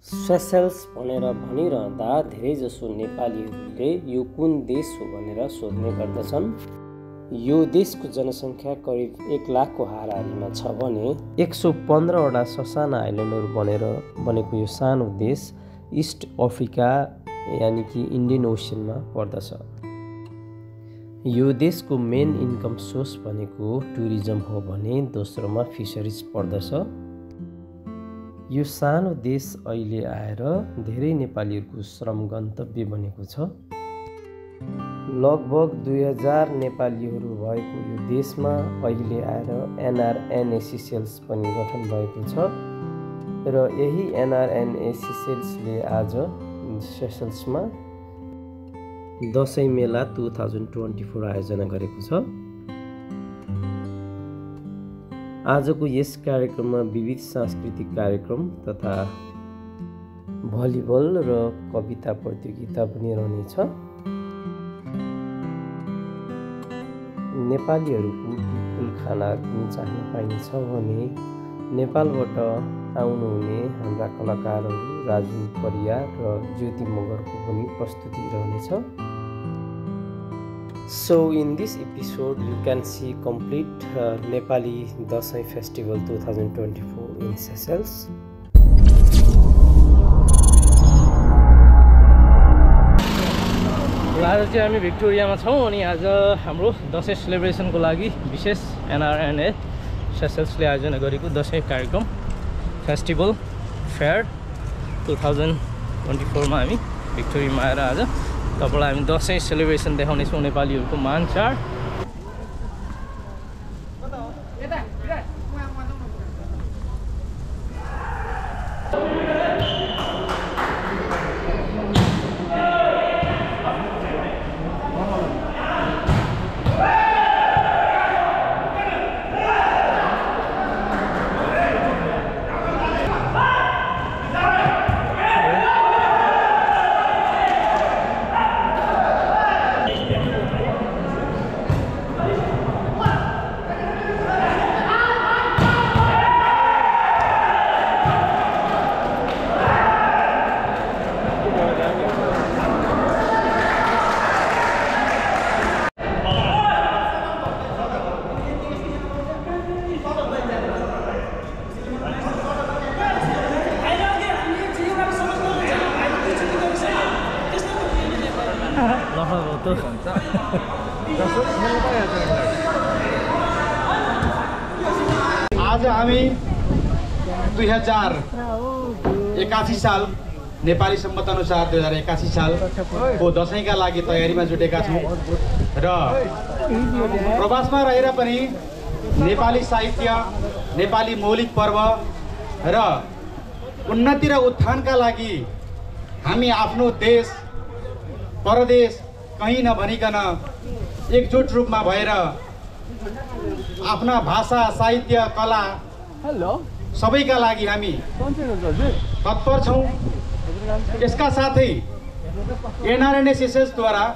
Seychelles भनेर भनिरहँदा धेरैजसो नेपालीहरूले यो कुन देश हो भनेर सोध्ने गर्दछन्। यो देशको जनसङ्ख्या करिब 1 लाखको हाराहारीमा छ भने 115वटा ससाना आइल्यान्डहरू बनेको यो सानो देश इस्ट अफ्रिका यानि कि इन्डियन ओसियनमा पर्दछ। यो देशको मेन इन्कम सोर्स भनेको टुरिज्म हो भने दोस्रोमा फिसरिज पर्दछ। यो सानो देश अहिले आएर धेरै नेपालीहरूको श्रम गन्तव्य बनेको छ। लगभग 2000 नेपालीहरू भएको यो देशमा अहिले आएर NRNA Seychelles पनि गठन भएको छ र यही NRNA Seychellesले आज सेसल्समा दशैं मेला 2024 आयोजना गरेको छ। आजको यस कार्यक्रममा विविध सांस्कृतिक कार्यक्रम तथा भलिबल र कविता प्रतियोगिता पनि रहनेछ। नेपालीहरूको कुल खाना पनि चाख्न पाइन्छ भने नेपालबाट आउनुहुने हाम्रा कलाकारहरू राजु परियार र ज्योति मगरको पनि प्रस्तुति रहनेछ। So in this episode you can see complete Nepali Dhasai Festival 2024 in Seychelles. आज चाहिँ हामी भिक्टोरियामा छौँ अनि आज हाम्रो दसैँ सेलिब्रेसनको लागि विशेष NRNA Seychellesले आयोजना गरेको दसैँ कार्यक्रम फेस्टिभल फेयर 2024 मा हामी भिक्टोरियामा आएर आज तपाईलाई हामी दसैँ सेलिब्रेसन देखाउनेछौँ नेपालीहरूको महान चाड। आज हामी 2081 साल नेपाली सम्मत अनुसार 2081 सालको दसैँका लागि तयारीमा जुटेका छौँ र प्रवासमा रहेर पनि नेपाली साहित्य, नेपाली मौलिक पर्व र उन्नति र उत्थानका लागि हामी आफ्नो देश परदेश कहीँ नभनिकन एकजुट रूपमा भएर आफ्ना भाषा, साहित्य, कला सबैका लागि हामी तत्पर छौँ। यसका साथै NRNA Seychellesद्वारा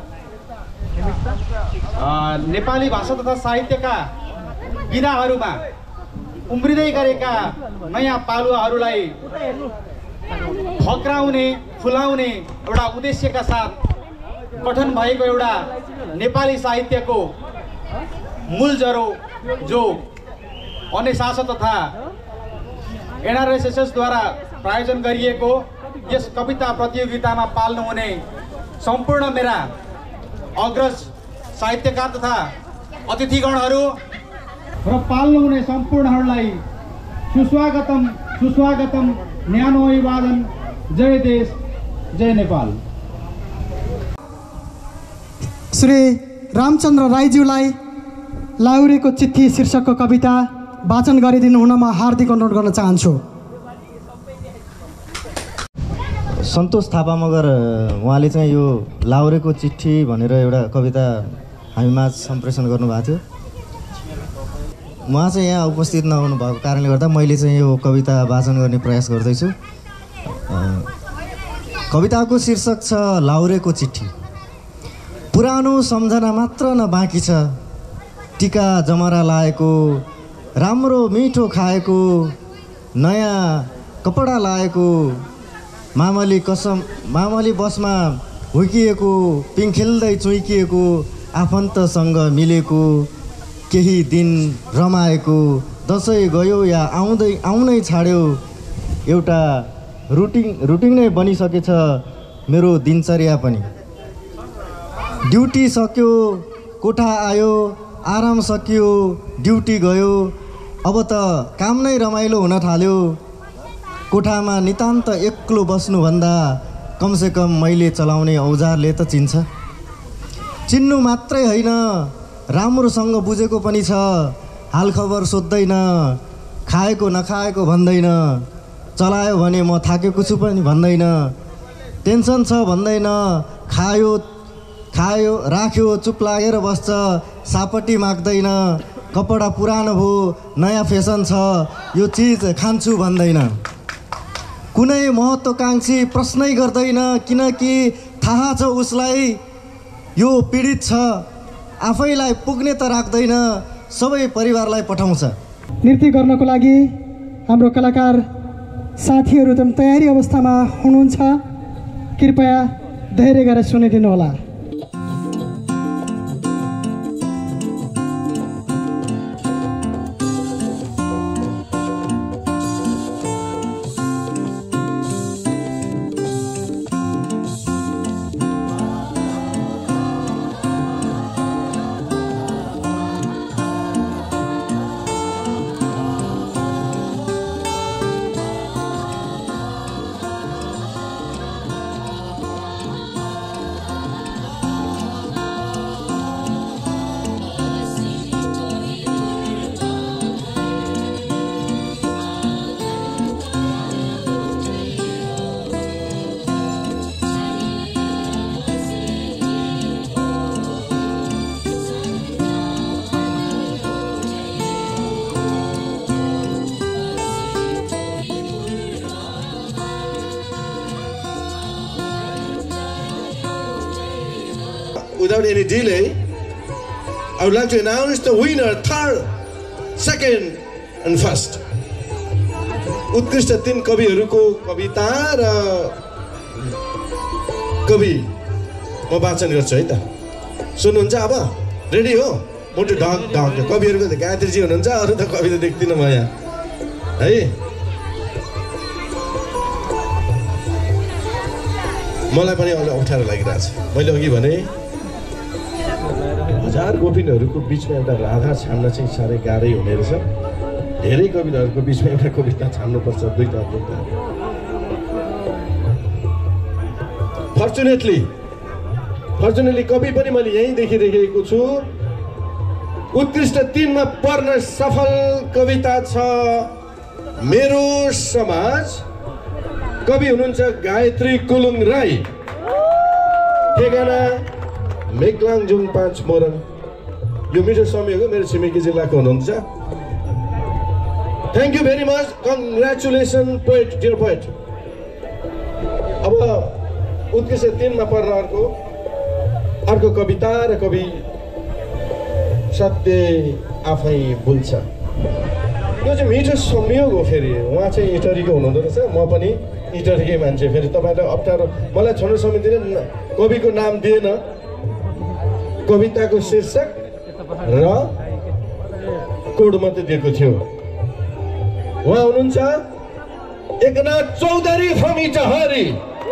नेपाली भाषा तथा साहित्यका विधाहरूमा उम्रिँदै गरेका नयाँ पालुवाहरूलाई फक्राउने, फुलाउने एउटा उद्देश्यका साथ गठन भएको एउटा नेपाली साहित्यको मूल जरो जो अन्य तथा NRNA Seychellesद्वारा प्रायोजन गरिएको यस कविता प्रतियोगितामा पाल्नुहुने सम्पूर्ण मेरा अग्रज साहित्यकार तथा अतिथिगणहरू र पाल्नुहुने सम्पूर्णहरूलाई सुस्वागतम सुस्वागतम, न्यानो अभिवादन। जय देश, जय नेपाल। श्री रामचन्द्र राईज्यूलाई लाहुरेको चिट्ठी शीर्षकको कविता वाचन गरिदिनु हुनमा हार्दिक अनुरोध गर्न चाहन्छु। सन्तोष थापा मगर उहाँले चाहिँ यो लाहुरेको चिट्ठी भनेर एउटा कविता हामीमा सम्प्रेषण गर्नुभएको थियो। उहाँ चाहिँ यहाँ उपस्थित नहुनु भएको कारणले गर्दा मैले चाहिँ यो कविता वाचन गर्ने प्रयास गर्दैछु। कविताको शीर्षक छ लाहुरेको चिट्ठी। पुरानो सम्झना मात्र नबाँकी छ, टिका जमरा लाएको, राम्रो मिठो खाएको, नयाँ कपडा लाएको, मामली बसमा हुर्किएको पिङ खेल्दै चुइकिएको आफन्तसँग मिलेको केही दिन रमाएको दसैँ गयो या आउनै छाड्यो एउटा रुटिन नै बनिसकेछ मेरो दिनचर्या पनि। ड्युटी सक्यो कोठा आयो आराम सकियो ड्युटी गयो अब त काम नै रमाइलो हुन थाल्यो। कोठामा नितान्त एक्लो बस्नुभन्दा कमसेकम मैले चलाउने औजारले त चिन्नु मात्रै होइन राम्रोसँग बुझेको पनि छ। हालखबर सोध्दैन खाएको नखाएको भन्दैन चलायो भने म थाकेको छु पनि भन्दैन टेन्सन छ भन्दैन खायो राख्यो चुप लागेर बस्छ सापट्टि माग्दैन कपडा पुरानो भयो नयाँ फेसन छ यो चिज खान्छु भन्दैन। कुनै महत्त्वकांक्षी प्रश्नै गर्दैन किनकि थाहा छ उसलाई यो पीडित छ आफैलाई पुग्ने त राख्दैन सबै परिवारलाई पठाउँछ। नृत्य गर्नको लागि हाम्रो कलाकार साथीहरू एकदम तयारी अवस्थामा हुनुहुन्छ कृपया धैर्य गरेर सुनिदिनु होला। Without any delay, I would like to announce the winner, third, second, and first. उत्कृष्ट 3 कविहरूको कविता र कवि म वाचन गर्छु है त। सुन्नुहुन्छ अब रेडी हो मोटो ढक कविहरूको त गायत्रीजी हुनुहुन्छ अरू त कवि त देख्दिनँ म यहाँ है। मलाई पनि अलि अप्ठ्यारो लागिरहेछ। मैले अघि भने हजार गोपिनहरूको बिचमा एउटा राधा छान्न चाहिँ साह्रै गाह्रै हुने रहेछ। धेरै कविताहरूको बिचमा एउटा कविता छान्नुपर्छ दुईटा। फर्चुनेटली कवि पनि मैले यहीँ देखिरहेको छु। उत्कृष्ट 3 मा पर्न सफल कविता छ मेरो समाज। कवि हुनुहुन्छ गायत्री कुलुङ राई, ठेगाना मेकलाङजुङ 5 मोरङ। यो मिठो समयको मेरो छिमेकी जिल्लाको हुनुहुन्छ। Thank you very much, congratulation poet, dear poet. अब उत्कृष्ट 3 मा पर्न अर्को कविता र कवि सत्य आफै बोल्छ। यो चाहिँ मिठो संयोग हो। फेरि उहाँ चाहिँ इटरीको हुनुहुँदो रहेछ, म पनि इटरीकै मान्छे। फेरि तपाईँलाई अप्ठ्यारो मलाई छोड्न समितिले कविको नाम दिएन, कविताको शीर्षक र कोड मात्रै दिएको थियो। उहाँ हुनुहुन्छ एकनाथ चौधरी फ्रम इटहरी।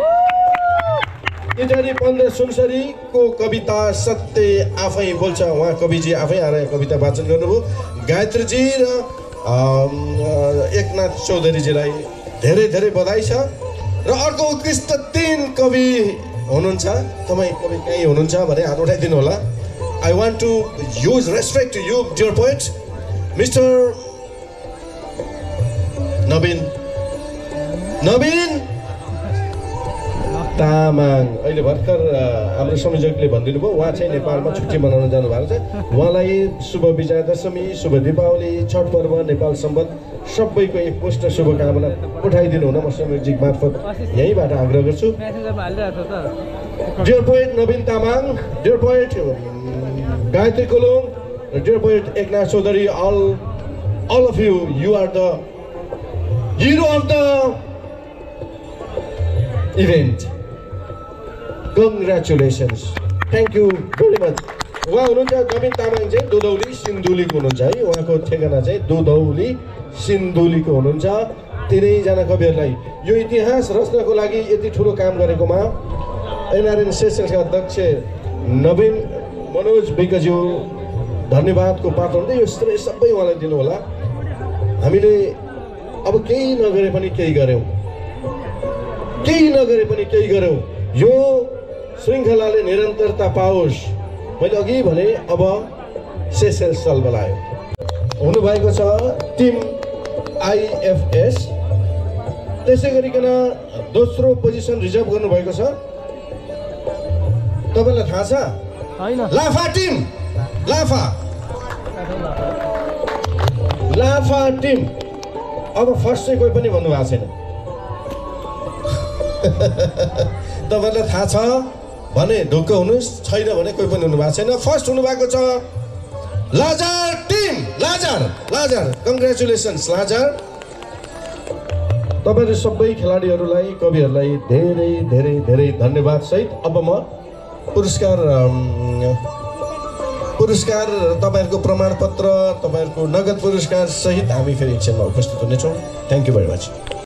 इटहरी 15 सुनसरीको कविता सत्य आफै बोल्छ। उहाँ कविजी आफै आएर कविता वाचन गर्नुभयो। गायत्रीजी र एकनाथ चौधरीजीलाई धेरै धेरै बधाई छ। र अर्को उत्कृष्ट 3 कवि हुनुहुन्छ। तपाईँ कवि कहीँ हुनुहुन्छ भने हात उठाइदिनु होला। I want to use respect to you, dear poet, Mr. Nabin Tamang. अहिले भर्खर हाम्रो संयोजकले भनिदिनु भयो उहाँ चाहिँ नेपालमा छुट्टी मनाउन जानुभएको छ। उहाँलाई शुभ विजया दशमी, शुभ दीपावली, छठ पर्व, नेपाल सम्बत सबैको एक पुष्ट शुभकामना पठाइदिनु हुन म संयोजक मार्फत यहीँबाट आग्रह गर्छु। डियर पोएट नवीन Tamang, dear poet Gayatri Kulung, dear poet Eknath Chaudhary, all of you are the hero of the event. Congratulations, thank you very much. उहाँ हुनुहुन्छ नबिन तामाङ चाहिँ दुधौली सिन्धुलीको हुनुहुन्छ है, उहाँको ठेगाना चाहिँ दुधौली सिन्धुलीको हुनुहुन्छ। तिनैजना कविहरूलाई यो इतिहास रच्नको लागि यति ठुलो काम गरेकोमा NRNA सेसल्सका अध्यक्ष नवीन मनोज विकज्यू धन्यवादको पात्र हुँदै यो श्रेय सबै उहाँलाई दिनुहोला। हामीले अब केही नगरे पनि केही गऱ्यौँ, केही नगरे पनि केही गऱ्यौँ। यो श्रृङ्खलाले निरन्तरता पाओस्। मैले अघि भने अब सेसेल्स चलबलायो हुनुभएको छ टिम IFS। त्यसै गरिकन दोस्रो पोजिसन रिजर्भ गर्नुभएको छ, तपाईँलाई थाहा छ, लाफा टिम। लाफा टिम। अब फर्स्ट चाहिँ कोही पनि भन्नुभएको छैन। तपाईँलाई थाहा छ भने ढुक्क हुनुहोस्, छैन भने कोही पनि हुनुभएको छैन। फर्स्ट हुनुभएको छ लाजार टिम। लाजार कङ्ग्रेचुलेसन्स लाजार। तपाईँहरू सबै खेलाडीहरूलाई कविहरूलाई धेरै धेरै धेरै धन्यवाद सहित अब म पुरस्कार तपाईँहरूको प्रमाणपत्र, तपाईँहरूको नगद पुरस्कार सहित हामी फेरि एकछिनमा उपस्थित हुनेछौँ। Thank you very much.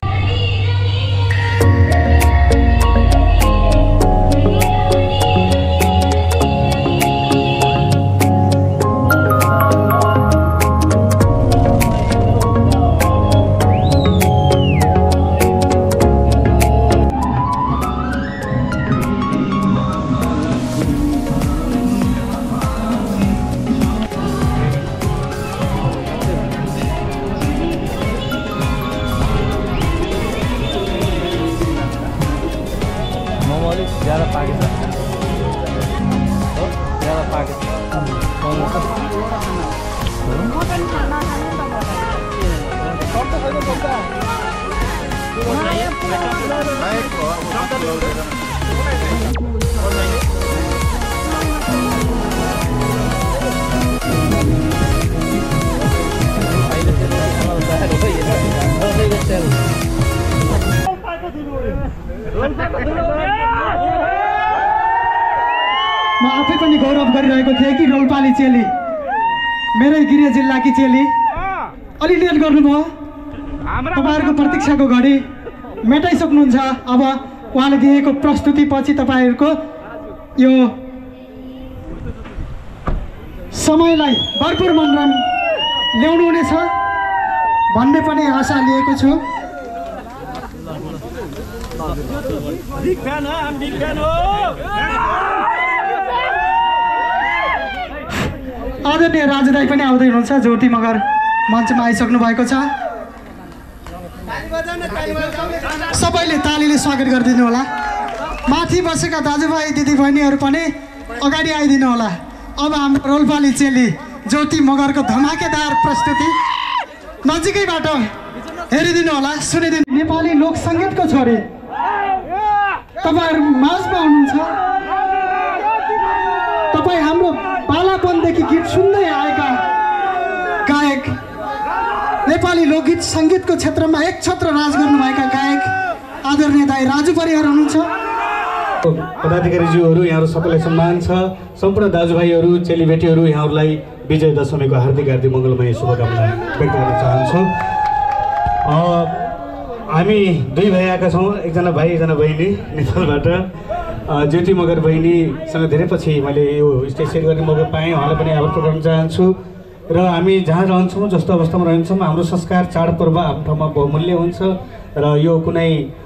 म आफै पनि गौरव गरिरहेको थिएँ कि रोल्पाली चेली, मेरै गृह जिल्लाकी चेली अलि लेट गर्नुभयो। तपाईँहरूको प्रतीक्षाको घडी मेटाइसक्नुहुन्छ। अब उहाँले दिएको प्रस्तुतिपछि तपाईँहरूको यो समयलाई भरपुर मनोरम ल्याउनु हुनेछ भन्ने पनि आशा लिएको छु। आदरणीय राजु दाई पनि आउँदै हुनुहुन्छ। ज्योति मगर मञ्चमा आइसक्नु भएको छ। सबैले तालीले स्वागत गरिदिनु होला। माथि बसेका दाजुभाइ दिदीबहिनीहरू पनि अगाडि आइदिनु होला। अब हाम्रो रोल्पाली चेली ज्योति मगरको धमाकेदार प्रस्तुति नजिकैबाट हेरिदिनु होला, सुनिदिनु। नेपाली लोक सङ्गीतको छोरी तपाईँहरू माझमा हुनुहुन्छ। तपाईँ हाम्रो बालापनदेखि गीत सुन्दै आएका गायक, नेपाली लोकगीत सङ्गीतको क्षेत्रमा एक छत्र राज गर्नुभएका गायक आदरणीय दाई राजु परियार हुनुहुन्छ। पदाधिकारीज्यूहरू यहाँहरू सबैलाई सम्मान छ। सम्पूर्ण दाजुभाइहरू चेलीबेटीहरू यहाँहरूलाई विजय दशमीको हार्दिक हार्दिक मङ्गलमय शुभकामना व्यक्त गर्न चाहन्छौँ। हामी दुई भाइ आएका छौँ, एकजना भाइ एकजना बहिनी नेपालबाट। ज्योति मगर बहिनीसँग धेरै पछि मैले यो स्टेज सेट गर्ने मौका पाएँ, उहाँलाई पनि आभार प्रकट गर्न चाहन्छु। र हामी जहाँ रहन्छौँ, जस्तो अवस्थामा रहन्छौँ, हाम्रो संस्कार चाडपर्व आफ्नो ठाउँमा बहुमूल्य हुन्छ र यो कुनै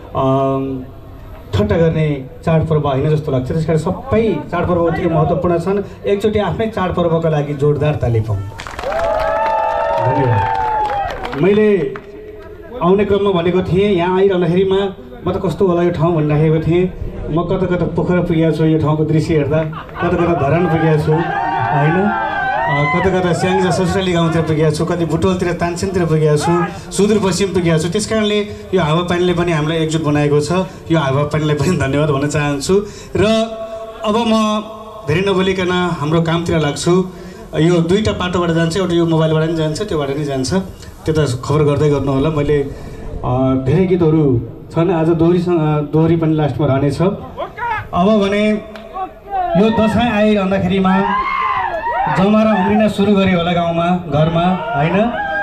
ठट्टा गर्ने चाडपर्व होइन जस्तो लाग्छ। त्यस कारण सबै चाडपर्व उत्तिकै महत्त्वपूर्ण छन्। एकचोटि आफ्नै चाडपर्वका लागि जोरदार ताली पाऊँ। धन्यवाद। मैले आउने क्रममा भनेको थिएँ, यहाँ आइरहँदाखेरिमा म त कस्तो होला यो ठाउँ भनिराखेको थिएँ। म कता कता पोखरा पुगेको छु, यो ठाउँको दृश्य हेर्दा कता कता धरान पुगेको छु होइन, कता कता स्याङ्जा ससुराली गाउँतिर पुगेको छु, कति बुटोलतिर तानसेनतिर पुगेको छु, सुदूरपश्चिम पुगेको छु। त्यस कारणले यो हावापानीले पनि हामीलाई एकजुट बनाएको छ। यो हावापानीलाई पनि धन्यवाद भन्न चाहन्छु। र अब म धेरै नबोलिकन हाम्रो कामतिर लाग्छु। यो दुईवटा बाटोबाट जान्छ, एउटा यो मोबाइलबाट पनि जान्छ, त्योबाट नि जान्छ। त्यो त खबर गर्दै गर्नु होला। मैले धेरै गीतहरू छन्। आज दोहोरी पनि लास्टमा रहनेछ। अब भने यो दसैँ आइरहँदाखेरिमा जमरा उम्रिन सुरु गर्यो होला गाउँमा घरमा होइन।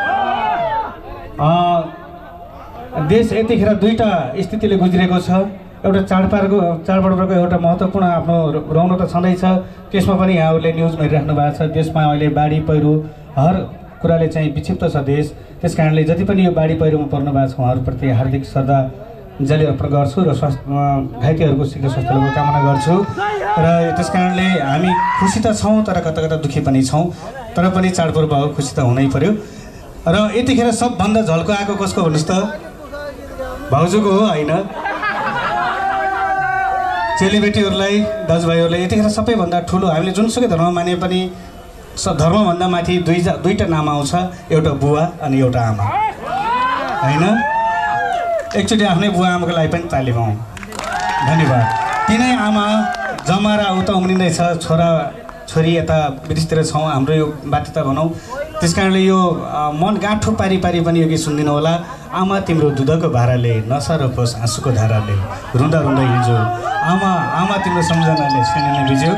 देश यतिखेर दुईवटा स्थितिले गुज्रेको छ। एउटा चाडपर्वको एउटा महत्त्वपूर्ण आफ्नो रौनक त छँदैछ, त्यसमा पनि यहाँहरूले न्युजमा हेरिराख्नु भएको छ। देशमा अहिले बाढी पहिरो हर कुराले चाहिँ विक्षिप्त छ देश। त्यस कारणले जति पनि यो बाढी पहिरोमा पर्नु भएको छ उहाँहरूप्रति हार्दिक श्रद्धाञ्जली अर्पण गर्छु र घाइतेहरूको शीघ्र स्वास्थ्यको कामना गर्छु। र त्यस कारणले हामी खुसी त छौँ तर कता कता दुःखी पनि छौँ। तर पनि चाडपर्व हो, खुसी त हुनै पर्यो। र यतिखेर सबभन्दा झल्को आएको कसको भन्नुहोस् त? भाउजूको हो होइन? चेलीबेटीहरूलाई दाजुभाइहरूलाई यतिखेर सबैभन्दा ठुलो हामीले जुनसुकै धर्म माने पनि धर्मभन्दा माथि दुईवटा नाम आउँछ, एउटा बुवा अनि एउटा आमा होइन। एकचोटि आफ्नै बुवा आमाको लागि पनि ताली पाऊँ। धन्यवाद। तिनै आमा जमरा उता उम्रिँदैछ, छोरा छोरी यता विदेशतिर छौँ, हाम्रो यो बाध्यता भनौँ। त्यस कारणले यो मन गाँठो पारी पनि यो गीत सुनिदिनु होला। आमा तिम्रो दुधको भाराले नसरोस् आँसुको धाराले, रुँदा रुँदा हिजो आमा तिम्रो सम्झनाले सुनिने बिज्यो।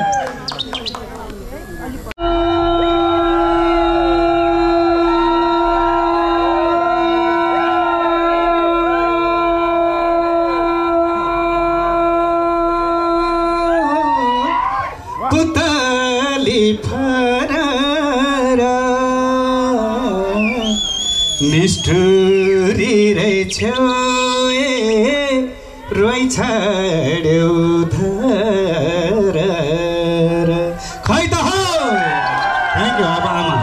निष्ठुरी रहेछौ रोइ छाड्यौ धर खै त हो। Thank you. अब आमा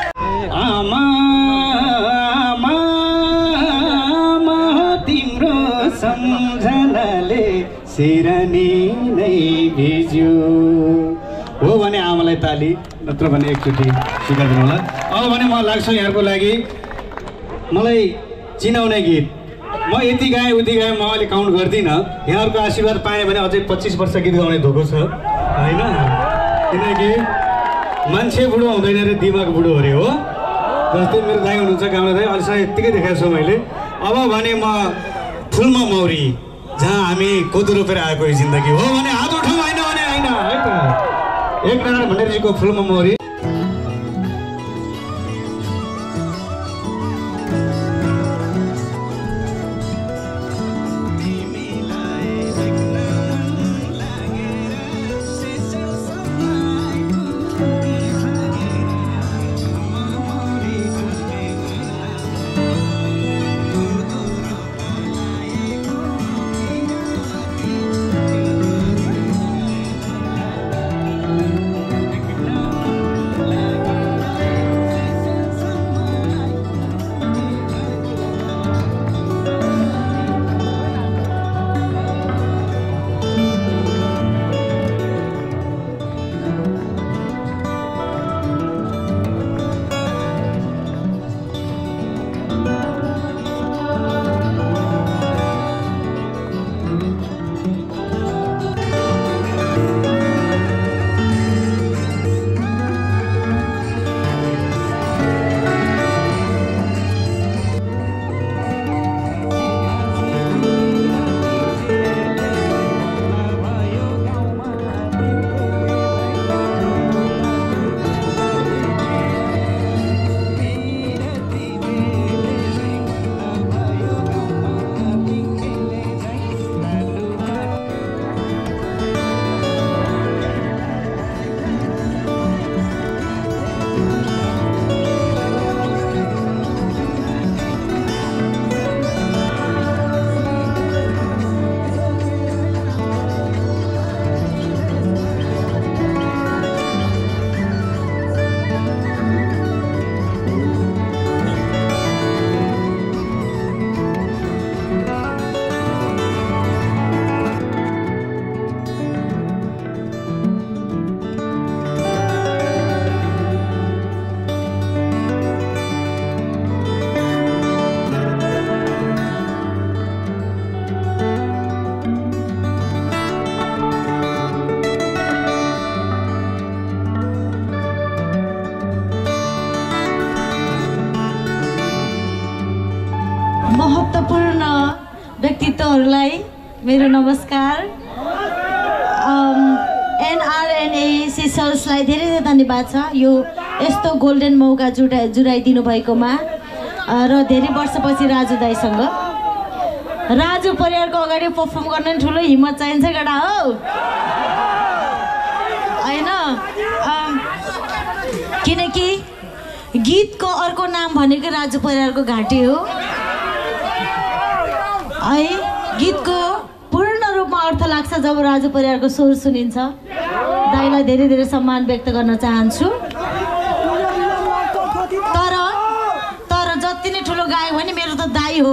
तिम्रो सम्झनाले सिरानी नै भिज्यो हो भने आमालाई ताली, नत्र भने एकचोटि स्वीकार गर्नु होला। अब भने म लाग्छु यहाँको लागि मलाई चिनाउने गीत। म यति गाएँ उति गाएँ म अहिले काउन्ट गर्दिनँ। यहाँहरूको आशीर्वाद पाएँ भने अझै 25 वर्ष गीत गाउने धोको छ होइन। किनकि मान्छे बुढो हुँदैन रे, दिमाग बुढो अरे हो। जस्तै मेरो दाइ हुनुहुन्छ गाउँले दाइ, अहिलेसम्म यत्तिकै देखाएको छु मैले। अब भने म फुलमा मौरी जहाँ हामी कोदो रोपेर आएको जिन्दगी हो भने हात उठाउँ होइन भने होइन है त। एकनारायण भण्डारीजीको फुलमा मौरी। मेरो नमस्कार। NRNA Seychelles-लाई धेरै धेरै धन्यवाद छ यो यस्तो गोल्डन मौका जुटाइदिनु भएकोमा र धेरै वर्षपछि राजु दाईसँग। राजु परिवारको अगाडि पर्फर्म गर्न ठुलो हिम्मत चाहिन्छ केटा हो हैन, किनकि गीतको अर्को नाम भनेको राजु परिवारको घाँटी हो है। गीतको पूर्ण रूपमा अर्थ लाग्छ जब राजु परिवारको स्वर सुनिन्छ। दाईलाई धेरै धेरै सम्मान व्यक्त गर्न चाहन्छु। तर जति नै ठुलो गायक भने मेरो त दाई हो।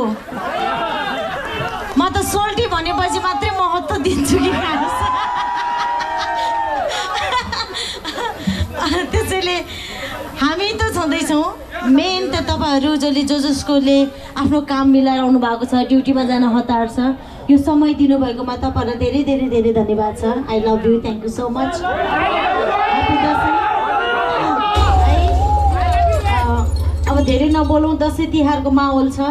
म त सोल्टी भनेपछि मात्रै महत्त्व दिन्छु कि त्यसैले हामी त छँदैछौँ। मेन त तपाईँहरू जसकोले आफ्नो काम मिलाएर आउनु भएको छ, ड्युटीमा जान हतार छ, यो समय दिनुभएकोमा तपाईँहरूलाई धेरै धेरै धेरै धन्यवाद छ। I love you, thank you so much. अब धेरै नबोलौँ, दसैँ तिहारको माहौल छ।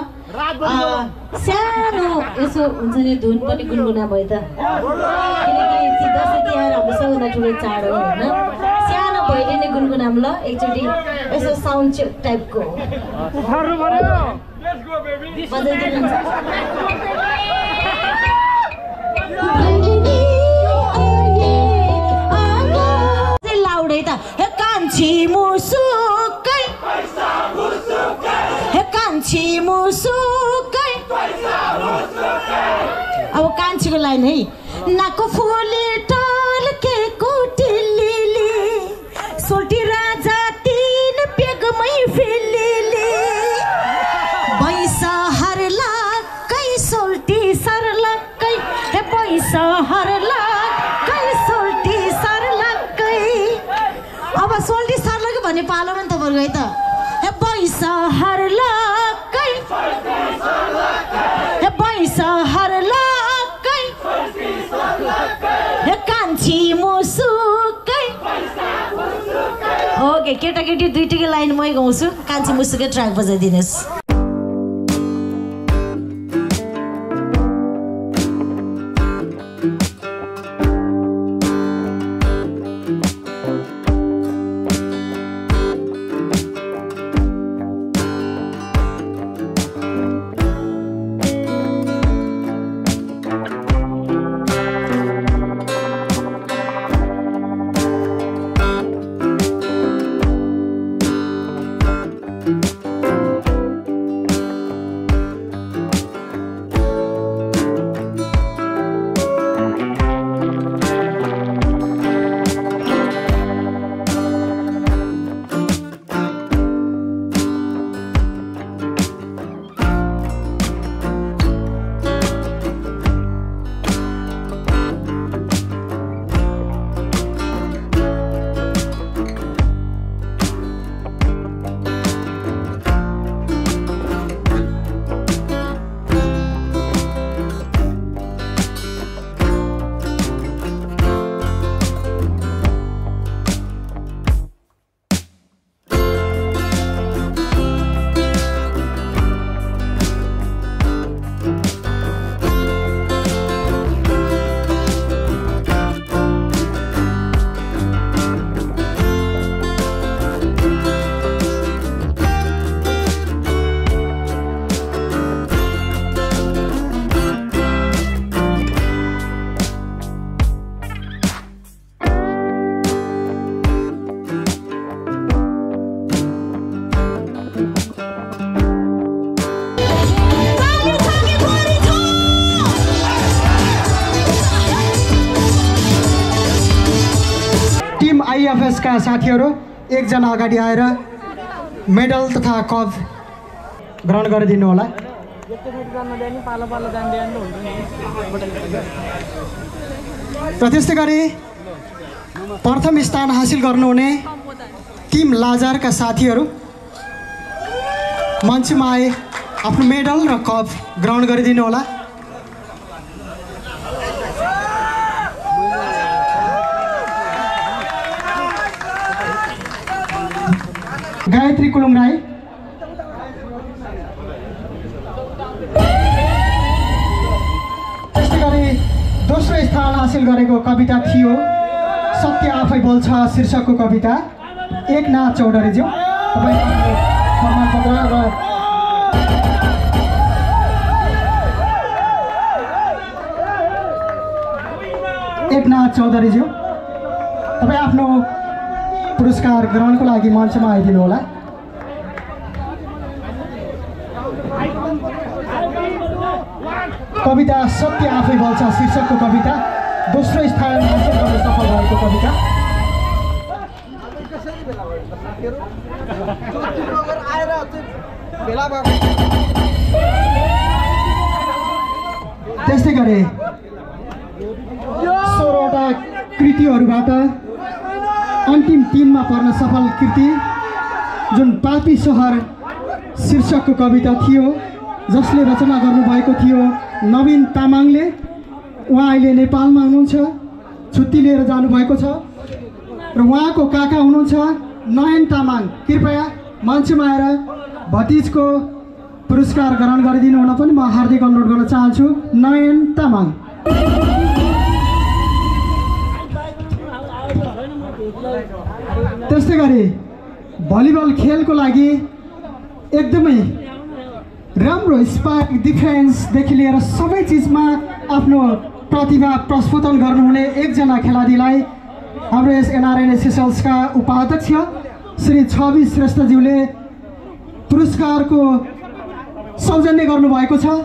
सानो यसो हुन्छ नि धुन पनि गुनगुना भयो त, किनकि दसैँ तिहार हाम्रो सबैभन्दा ठुलो चाड हो होइन। सानो भैले नै गुनगुनाम ल एकचोटि यसो साउन्ड टाइपको लाउडै त हे कान्छी मुसुकै, हे कान्छी मुसुकै। अब कान्छीको लाइन है। नाको फुले टल्केको टिल्लीले सोल्टी राजा तीन पेगमै फेलिले पैसा हरलाकै सोल्टी सरलकै, हे पैसा हरलाकै सोल्टी सरलकै। अब सोल्टी सरलकै भन्ने पालोमा नि तपाईँहरूको है त। हे पैसा हरलाकै, हे पैसा हरलाकै, हे कान्छी मुसुकै। ओके केटाकेटी दुईटैको लाइन मै गाउँछु, कान्छी मुसुकै ट्र्याक बजाइदिनुहोस्। IFS का साथीहरू एकजना अगाडि आएर मेडल तथा कप ग्रहण गरिदिनु होला। र त्यस्तै गरी प्रथम स्थान हासिल गर्नुहुने टिम लाजार का साथीहरू मञ्चमा आए आफ्नो मेडल र कप ग्रहण गरिदिनु होला। गायत्री कुलुङ राई, त्यस्तै गरी दोस्रो स्थान हासिल गरेको कविता थियो सत्य आफै बोल्छ शीर्षकको कविता एकनाथ चौधरीज्यू। तपाईँको प्रमाणपत्र र एकनाथ चौधरीज्यू तपाईँ आफ्नो पुरस्कार ग्रहणको लागि मञ्चमा आइदिनु होला। कविता सत्य आफै बोल्छ शीर्षकको कविता दोस्रो स्थान हासिल गर्न सफल भएको कविता। त्यस्तै गरी 16वटा कृतिहरूबाट अन्तिम 3मा पर्न सफल कृति जुन पापी सहर शीर्षकको कविता थियो जसले रचना गर्नुभएको थियो नवीन तामाङले। उहाँ अहिले नेपालमा हुनुहुन्छ, छुट्टी लिएर जानुभएको छ र उहाँको काका हुनुहुन्छ नयन तामाङ। कृपया मञ्चमा आएर भतिजको पुरस्कार ग्रहण गरिदिनु हुन पनि म हार्दिक अनुरोध गर्न चाहन्छु। नयन तामाङ। त्यस्तै गरी भलिबल खेलको लागि एकदमै राम्रो स्पाइक डिफेन्सदेखि लिएर सबै चिजमा आफ्नो प्रतिभा प्रस्फुटन गर्नुहुने एकजना खेलाडीलाई हाम्रो यस NRNA सेसल्सका उपाध्यक्ष श्री छवि श्रेष्ठज्यूले पुरस्कारको सौजन्य गर्नुभएको छ।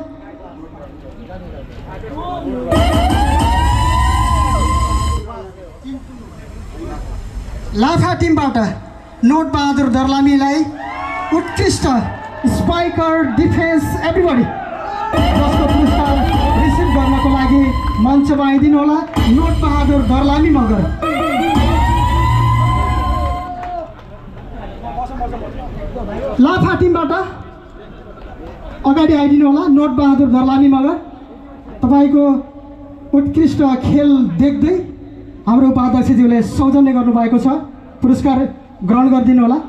लाफा टिमबाट नोट बहादुर दर्लामीलाई उत्कृष्ट स्पाइकर डिफेन्स एभ्रिबडी जसको पुरस्कार रिसिभ गर्नको लागि मञ्चमा आइदिनु होला। नोट बहादुर दर्लामी मगर। लाफा टिमबाट अगाडि आइदिनु होला। नोट बहादुर दर्लामी मगर। तपाईँको उत्कृष्ट खेल देख्दै हाम्रो उपाध्यक्षज्यूले सौजन्य गर्नुभएको छ। पुरस्कार ग्रहण गरिदिनु होला।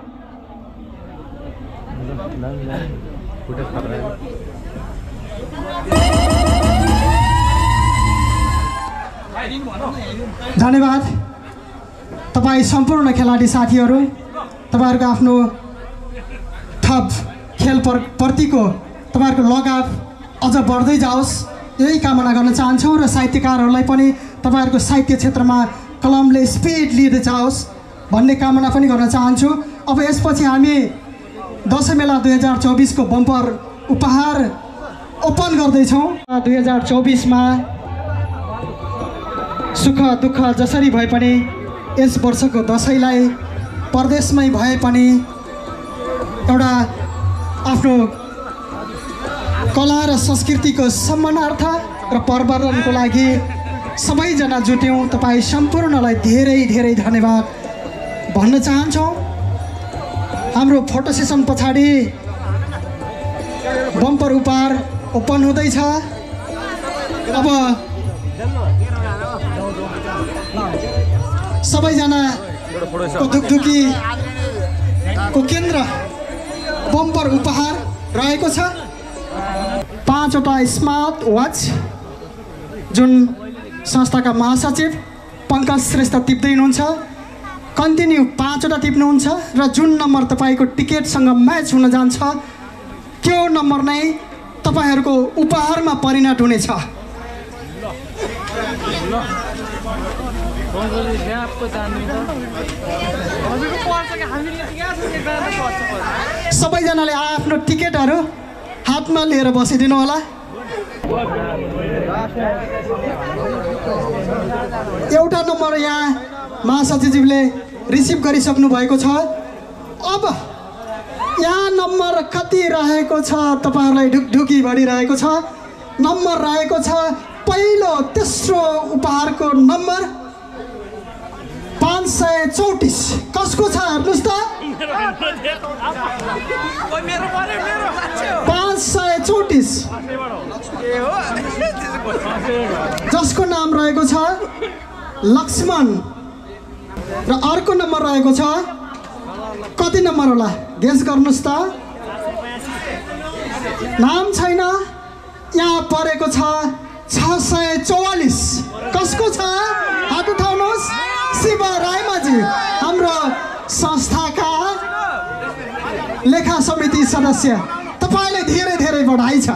धन्यवाद तपाईँ सम्पूर्ण खेलाडी साथीहरू। तपाईँहरूको आफ्नो थप खेल प्रतिको तपाईँहरूको लगाव अझ बढ्दै जाओस् यही कामना गर्न चाहन्छौँ र साहित्यकारहरूलाई पनि तपाईँहरूको साहित्य क्षेत्रमा कलमले स्पिड लिँदै जाओस् भन्ने कामना पनि गर्न चाहन्छु। अब यसपछि हामी दशैं मेला 2024 को बम्पर उपहार ओपन गर्दैछौँ। 2024 मा सुख दुःख जसरी भए पनि यस वर्षको दशैंलाई परदेशमै भए पनि एउटा आफ्नो कला र संस्कृतिको सम्मानार्थ र प्रवर्धनको लागि सबैजना जुट्यौँ। तपाईँ सम्पूर्णलाई धेरै धेरै धन्यवाद भन्न चाहन्छौँ। हाम्रो फोटो सेसन पछाडि बम्पर उपहार ओपन हुँदैछ। अब सबैजनाको दुखदुखीको केन्द्र बम्पर उपहार रहेको छ। 5वटा स्मार्ट वाच जुन संस्थाका महासचिव पङ्कज श्रेष्ठ टिप्दै हुनुहुन्छ। कन्टिन्यू 5वटा टिप्नुहुन्छ र जुन नम्बर तपाईँको टिकटसँग म्याच हुन जान्छ त्यो नम्बर नै तपाईँहरूको उपहारमा परिणत हुनेछ। सबैजनाले आफ्नो टिकटहरू हातमा लिएर बसिदिनु होला। एउटा नम्बर यहाँ महासचिवले रिसिभ गरिसक्नु भएको छ। अब यहाँ नम्बर कति रहेको छ तपाईँहरूलाई ढुकढुकी बढिरहेको छ। नम्बर रहेको छ पहिलो तेस्रो उपहारको नम्बर 534। कसको छ हेर्नुहोस् त 534 जसको नाम रहेको छ लक्ष्मण र अर्को नम्बर रहेको छ कति नम्बर होला गेस गर्नुहोस् त। नाम छैन यहाँ परेको छ 644। कसको छ? हात उठाउनुहोस्। शिव रायमाझी हाम्रो संस्थाका लेखा समिति सदस्य, तपाईँलाई धेरै धेरै बधाई छ।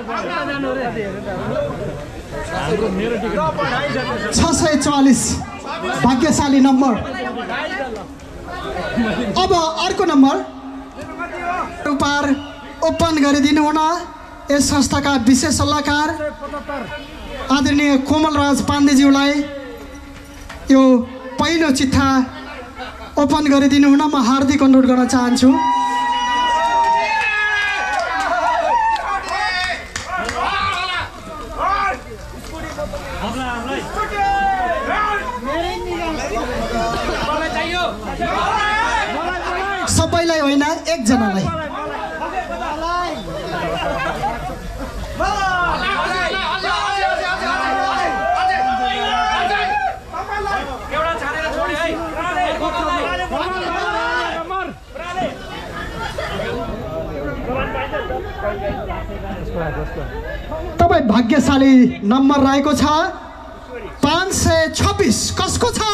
644 भाग्यशाली नम्बर। अब अर्को नम्बर उपहार ओपन गरिदिनु हुन यस संस्थाका विशेष सल्लाहकार आदरणीय कोमलराज पाण्डेज्यूलाई यो पहिलो चिट्ठा ओपन गरिदिनु हुन म हार्दिक अनुरोध गर्न चाहन्छु। सबैलाई होइन, एकजनालाई। तपाईँ भाग्यशाली नम्बर रहेको छ 526। कसको छ?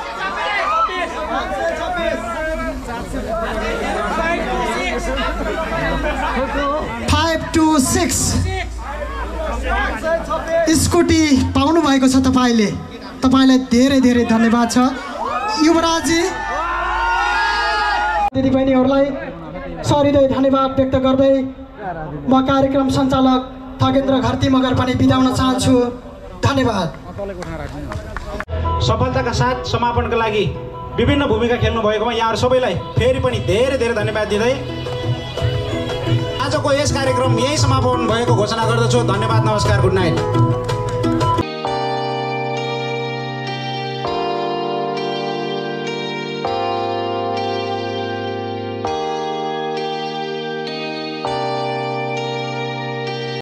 526 स्कुटी पाउनु भएको छ तपाईँले। तपाईँलाई धेरै धेरै धन्यवाद छ युवराजी। दिदीबहिनीहरूलाई सरिँदै धन्यवाद व्यक्त गर्दै म कार्यक्रम सञ्चालक थगेन्द्र घरती मगर पनि बिदा हुन चाहन्छु। धन्यवाद। सफलताका साथ समापनको लागि विभिन्न भूमिका खेल्नु भएकोमा यहाँहरू सबैलाई फेरि पनि धेरै धेरै धन्यवाद दिँदै आजको यस कार्यक्रम यही समापन भएको घोषणा गर्दछु। धन्यवाद, नमस्कार, गुड नाइट।